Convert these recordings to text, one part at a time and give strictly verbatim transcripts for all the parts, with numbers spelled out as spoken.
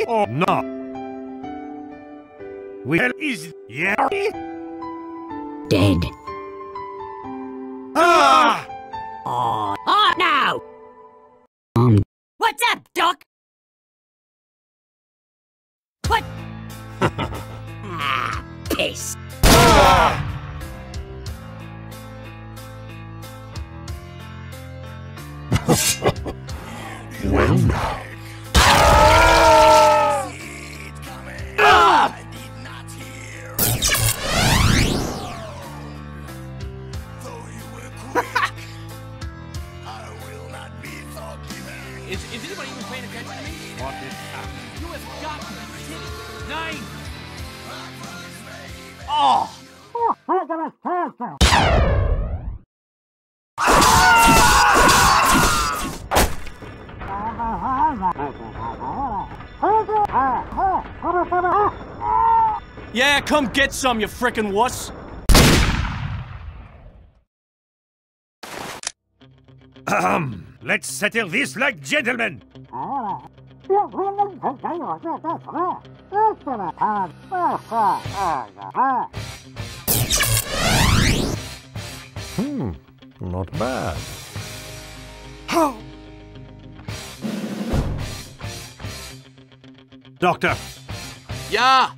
or not? Where is Lordi? Dead. Ah! Oh, oh no! Um. What's up, Doc? What? Ah, piss. Ah! Well now. Is, is anybody even paying attention to me? What is happening? You have got to be kidding. Nine! Oh! Yeah, come get some, you frickin' wuss! Ahem. Let's settle this like gentlemen. Hmm, not bad. How? Doctor. Yeah!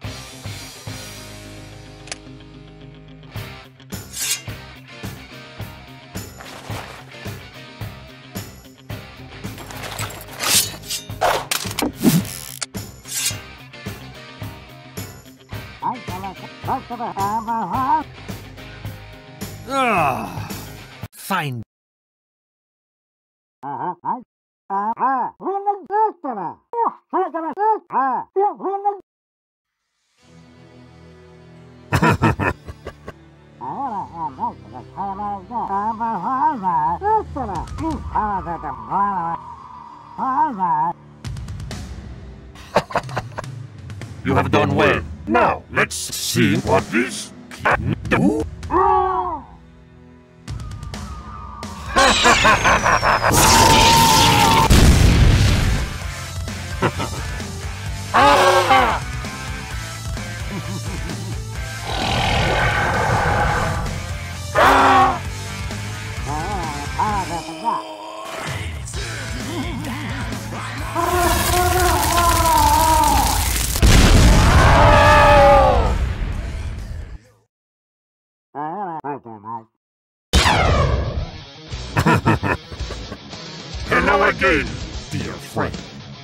Ah, fine. You have done well. Now, let's see what this can do. Hello again, dear friend.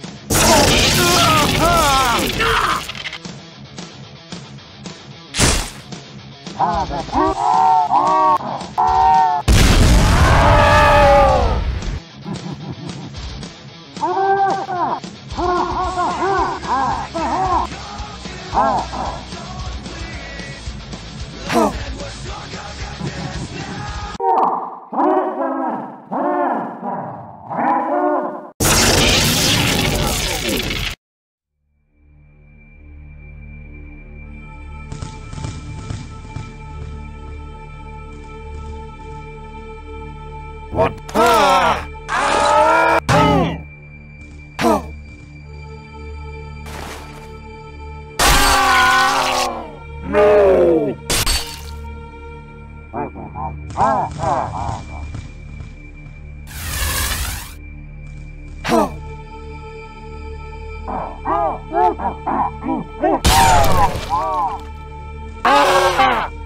What? Ah! Ah! Oh! Oh! No! Ah!